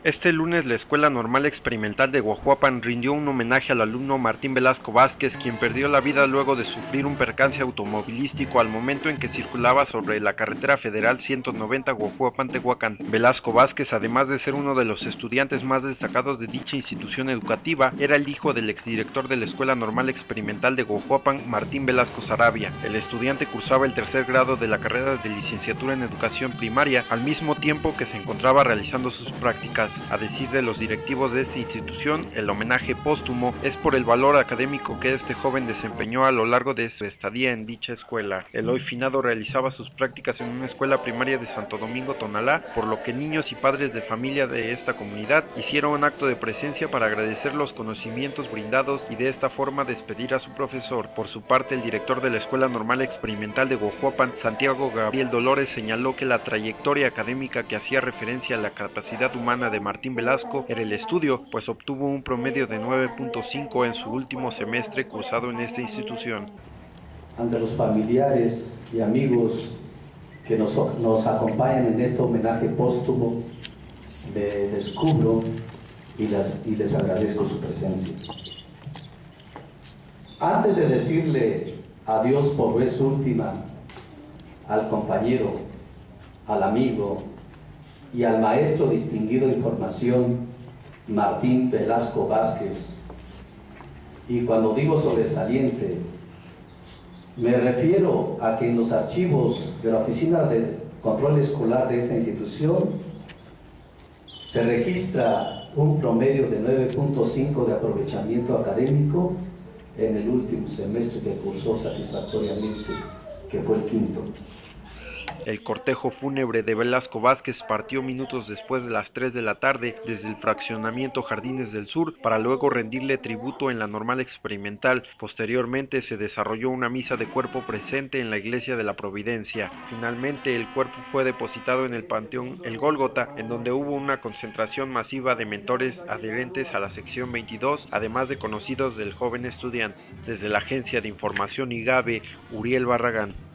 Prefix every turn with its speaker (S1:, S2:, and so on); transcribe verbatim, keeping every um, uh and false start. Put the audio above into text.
S1: Este lunes la Escuela Normal Experimental de Guajuapan rindió un homenaje al alumno Martín Velasco Vázquez, quien perdió la vida luego de sufrir un percance automovilístico al momento en que circulaba sobre la carretera federal ciento noventa Guajuapan-Tehuacán. Velasco Vázquez, además de ser uno de los estudiantes más destacados de dicha institución educativa, era el hijo del exdirector de la Escuela Normal Experimental de Guajuapan, Martín Velasco Saravia. El estudiante cursaba el tercer grado de la carrera de licenciatura en educación primaria, al mismo tiempo que se encontraba realizando sus prácticas. A decir de los directivos de esta institución, el homenaje póstumo es por el valor académico que este joven desempeñó a lo largo de su estadía en dicha escuela. El hoy finado realizaba sus prácticas en una escuela primaria de Santo Domingo, Tonalá, por lo que niños y padres de familia de esta comunidad hicieron un acto de presencia para agradecer los conocimientos brindados y de esta forma despedir a su profesor. Por su parte, el director de la Escuela Normal Experimental de Guajuapan, Santiago Gabriel Dolores, señaló que la trayectoria académica que hacía referencia a la capacidad humana de Martín Velasco era el estudio, pues obtuvo un promedio de nueve punto cinco en su último semestre cursado en esta institución.
S2: Ante los familiares y amigos que nos, nos acompañan en este homenaje póstumo, les descubro y, las, y les agradezco su presencia. Antes de decirle adiós por vez última al compañero, al amigo y al maestro distinguido en formación Martín Velasco Vázquez, y cuando digo sobresaliente, me refiero a que en los archivos de la Oficina de Control Escolar de esta institución se registra un promedio de nueve punto cinco de aprovechamiento académico en el último semestre que cursó satisfactoriamente, que fue el quinto.
S1: El cortejo fúnebre de Velasco Vázquez partió minutos después de las tres de la tarde desde el fraccionamiento Jardines del Sur para luego rendirle tributo en la Normal Experimental. Posteriormente se desarrolló una misa de cuerpo presente en la iglesia de la Providencia. Finalmente el cuerpo fue depositado en el Panteón El Gólgota, en donde hubo una concentración masiva de mentores adherentes a la sección veintidós, además de conocidos del joven estudiante. Desde la Agencia de Información IGABE, Uriel Barragán.